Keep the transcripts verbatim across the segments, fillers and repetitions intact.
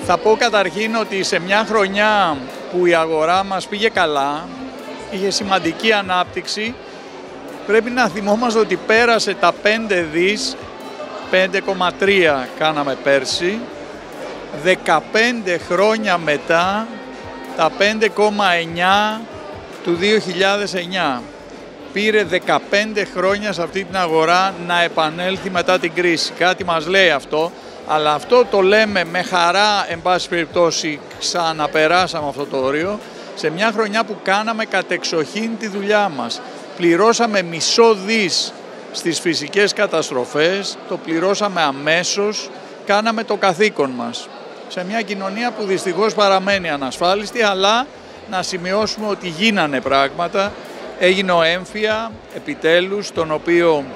Θα πω καταρχήν ότι σε μια χρονιά που η αγορά μας πήγε καλά, είχε σημαντική ανάπτυξη, πρέπει να θυμόμαστε ότι πέρασε τα πέντε δις, πέντε κόμμα τρία κάναμε πέρσι, δεκαπέντε χρόνια μετά τα πέντε κόμμα εννιά του δύο χιλιάδες εννιά. Πήρε δεκαπέντε χρόνια σε αυτή την αγορά να επανέλθει μετά την κρίση. Κάτι μας λέει αυτό, αλλά αυτό το λέμε με χαρά, εν πάση περιπτώσει ξαναπεράσαμε αυτό το όριο, σε μια χρονιά που κάναμε κατεξοχήν τη δουλειά μας. Πληρώσαμε μισό δις στις φυσικές καταστροφές, το πληρώσαμε αμέσως, κάναμε το καθήκον μας. Σε μια κοινωνία που δυστυχώς παραμένει ανασφάλιστη, αλλά να σημειώσουμε ότι γίνανε πράγματα. Έγινε ο έμφυα, επιτέλους, τον οποίο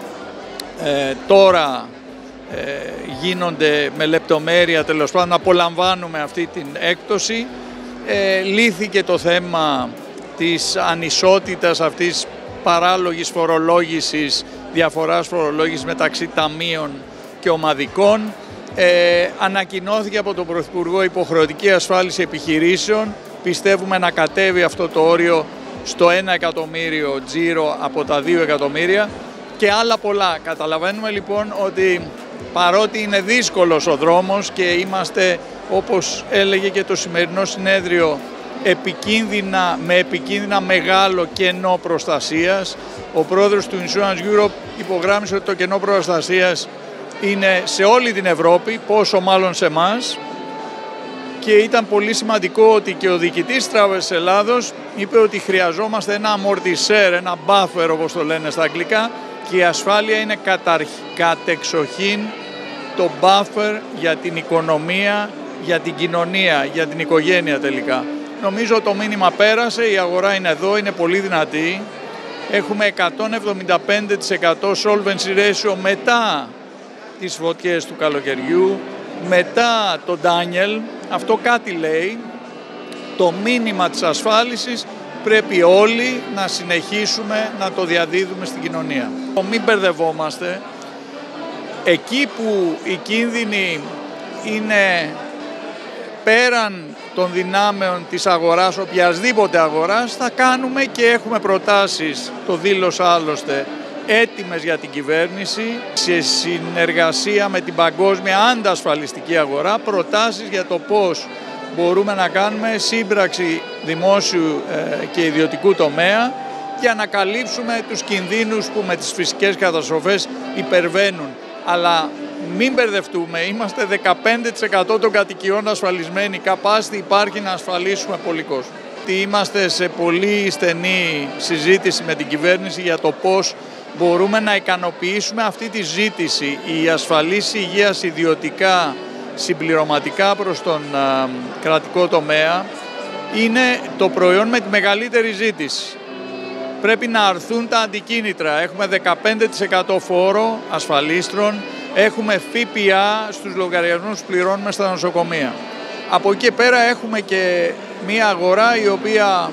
ε, τώρα ε, γίνονται με λεπτομέρεια, τέλος πάντων, απολαμβάνουμε αυτή την έκπτωση. Ε, λύθηκε το θέμα της ανισότητας αυτής παράλογης φορολόγησης, διαφοράς φορολόγησης μεταξύ ταμείων και ομαδικών. Ε, ανακοινώθηκε από τον Πρωθυπουργό υποχρεωτική ασφάλιση επιχειρήσεων. Πιστεύουμε να κατέβει αυτό το όριο στο ένα εκατομμύριο τζίρο από τα δύο εκατομμύρια και άλλα πολλά. Καταλαβαίνουμε λοιπόν ότι παρότι είναι δύσκολος ο δρόμος και είμαστε, όπως έλεγε και το σημερινό συνέδριο, επικίνδυνα, με επικίνδυνα μεγάλο κενό προστασίας, ο πρόεδρος του Insurance Europe υπογράμμισε ότι το κενό προστασίας είναι σε όλη την Ευρώπη, πόσο μάλλον σε εμάς, και ήταν πολύ σημαντικό ότι και ο διοικητής Τράπεζας Ελλάδος είπε ότι χρειαζόμαστε ένα amortisseur, ένα buffer όπως το λένε στα αγγλικά, και η ασφάλεια είναι κατεξοχήν το buffer για την οικονομία, για την κοινωνία, για την οικογένεια τελικά. Νομίζω το μήνυμα πέρασε, η αγορά είναι εδώ, είναι πολύ δυνατή. Έχουμε εκατόν εβδομήντα πέντε τοις εκατό solvency ratio μετά τις φωτιές του καλοκαιριού, μετά το Daniel. Αυτό κάτι λέει. Το μήνυμα της ασφάλισης πρέπει όλοι να συνεχίσουμε να το διαδίδουμε στην κοινωνία. Μην μπερδευόμαστε. Εκεί που οι κίνδυνοι είναι πέραν των δυνάμεων της αγοράς, οποιασδήποτε αγοράς, θα κάνουμε και έχουμε προτάσεις, το δήλωσα άλλωστε, έτοιμες για την κυβέρνηση, σε συνεργασία με την παγκόσμια αντασφαλιστική αγορά, προτάσεις για το πώς μπορούμε να κάνουμε σύμπραξη δημόσιου και ιδιωτικού τομέα για να καλύψουμε τους κινδύνους που με τις φυσικές καταστροφές υπερβαίνουν. Αλλά μην μπερδευτούμε, είμαστε δεκαπέντε τοις εκατό των κατοικιών ασφαλισμένοι, capacity υπάρχει να ασφαλίσουμε πολύ κόσμο. Είμαστε σε πολύ στενή συζήτηση με την κυβέρνηση για το πώς μπορούμε να ικανοποιήσουμε αυτή τη ζήτηση. Η ασφαλής υγείας ιδιωτικά συμπληρωματικά προς τον α, κρατικό τομέα είναι το προϊόν με τη μεγαλύτερη ζήτηση. Πρέπει να αρθούν τα αντικίνητρα. Έχουμε δεκαπέντε τοις εκατό φόρο ασφαλίστρων, έχουμε ΦΠΑ στους λογαριασμούς που πληρώνουμε στα νοσοκομεία. Από εκεί πέρα έχουμε και μια αγορά η οποία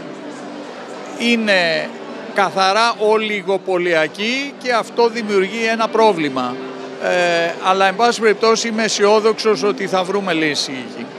είναι καθαρά ολιγοπωλιακή και αυτό δημιουργεί ένα πρόβλημα. Ε, αλλά εν πάση περιπτώσει είμαι αισιόδοξος ότι θα βρούμε λύση.